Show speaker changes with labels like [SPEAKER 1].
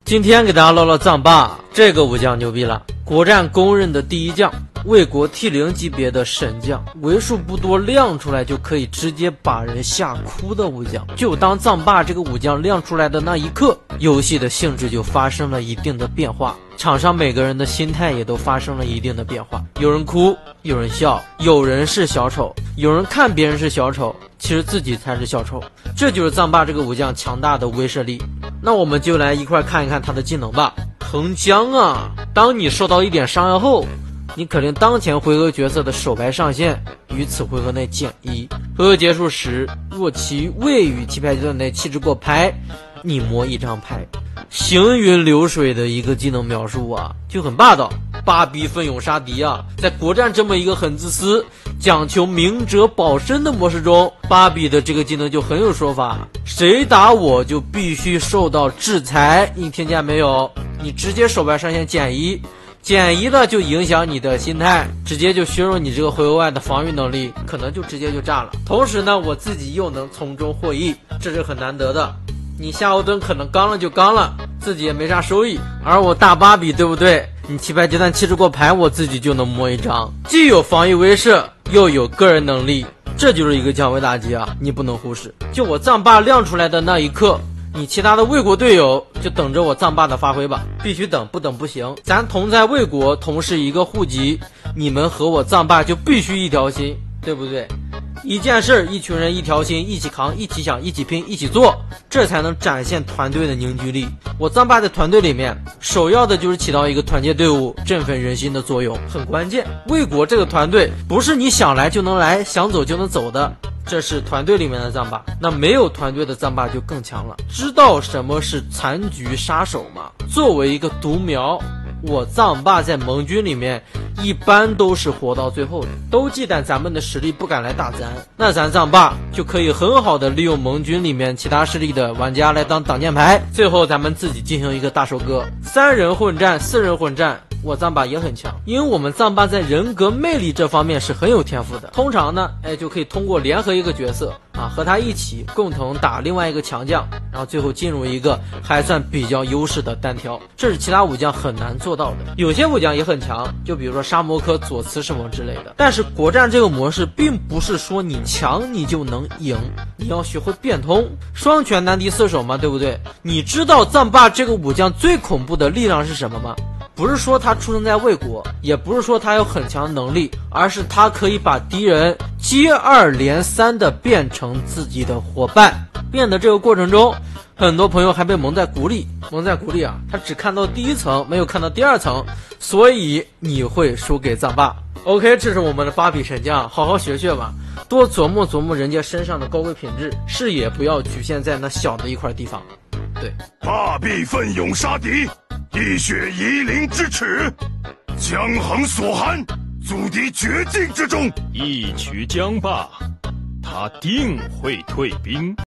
[SPEAKER 1] 今天给大家唠唠藏霸，这个武将牛逼了，国战公认的第一将，魏国 T0级别的神将，为数不多亮出来就可以直接把人吓哭的武将。就当藏霸这个武将亮出来的那一刻，游戏的性质就发生了一定的变化，场上每个人的心态也都发生了一定的变化，有人哭，有人笑，有人是小丑，有人看别人是小丑，其实自己才是小丑。这就是藏霸这个武将强大的威慑力。那我们就来一块看一看他的技能吧。横江啊，当你受到一点伤害后，你肯定当前回合角色的手牌上限于此回合内减1，回合结束时，若其未于棋牌阶段内弃置过牌，你摸一张牌。行云流水的一个技能描述啊，就很霸道。8逼奋勇杀敌啊，在国战这么一个很自私、讲求明哲保身的模式中，8逼的这个技能就很有说法。谁打我就必须受到制裁，你听见没有？你直接手牌上限减1。减1了就影响你的心态，直接就削弱你这个回合外的防御能力，可能就直接就炸了。同时呢，我自己又能从中获益，这是很难得的。你夏侯惇可能刚了就刚了，自己也没啥收益，而我大8比，对不对？你棋牌阶段弃置过牌，我自己就能摸一张，既有防御威慑，又有个人能力，这就是一个降维打击啊！你不能忽视。就我藏霸亮出来的那一刻，你其他的魏国队友就等着我藏霸的发挥吧，必须等，不等不行。咱同在魏国，同是一个户籍，你们和我藏霸就必须一条心，对不对？一件事，一群人一条心，一起扛，一起想，一起拼，一起做，这才能展现团队的凝聚力。我藏霸在团队里面，首要的就是起到一个团结队伍、振奋人心的作用，很关键。魏国这个团队不是你想来就能来，想走就能走的。这是团队里面的藏霸，那没有团队的藏霸就更强了。知道什么是残局杀手吗？作为一个独苗，我藏霸在盟军里面一般都是活到最后的，都忌惮咱们的实力不敢来打咱，那咱藏霸就可以很好的利用盟军里面其他势力的玩家来当挡箭牌，最后咱们自己进行一个大收割。3人混战、4人混战，我藏霸也很强，因为我们藏霸在人格魅力这方面是很有天赋的。通常呢，就可以通过联合一个角色啊，和他一起共同打另外一个强将，然后最后进入一个还算比较优势的单挑，这是其他武将很难做到的。有些武将也很强，就比如说沙摩柯、左慈什么之类的。但是国战这个模式并不是说你强你就能赢，你要学会变通。双拳难敌四手嘛，对不对？你知道藏霸这个武将最恐怖的力量是什么吗？不是说他出生在魏国，也不是说他有很强能力，而是他可以把敌人接二连三的变成自己的伙伴。变的这个过程中，很多朋友还被蒙在鼓里啊，他只看到第一层，没有看到第二层，所以你会输给藏霸。OK， 这是我们的8比神将，好好学学吧，多琢磨琢磨人家身上的高贵品质，视野不要局限在那小的一块地方。对
[SPEAKER 2] 8比奋勇杀敌，一血夷陵之耻，江衡所含，阻敌绝境之中。
[SPEAKER 3] 一取江霸，他定会退兵。